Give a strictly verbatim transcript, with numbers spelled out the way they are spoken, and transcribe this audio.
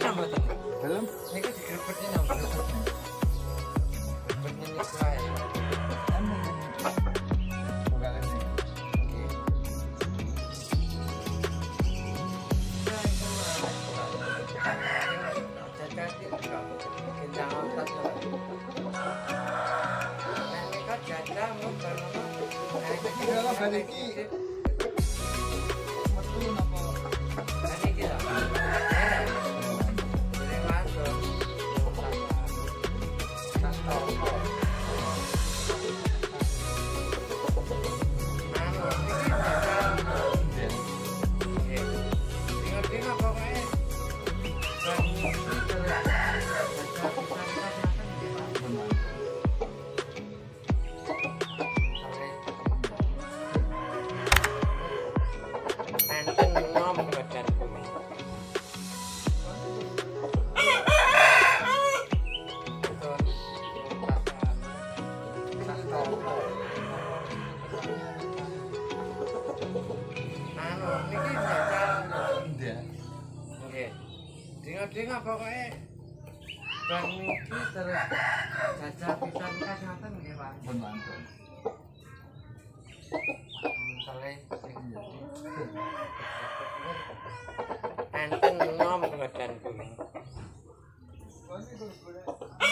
napa to? Belum? Niku digrebetnya napa? Grebetnya niku ae. Bukan ini. Kalau balik iki metu napa? Iki lho. Boleh masuk. Tak tahu. Anu, iki jajal. Tinggal-tinggal pokoknya. Enten nom badan kuwi. Anu, niki jajal. Ndak. Nggih. Dengar-dengar pokoknya dan niki terus jajal pisan kas ngoten nggih, Pak. Pun mantun. Sale enten nom badan kuwi.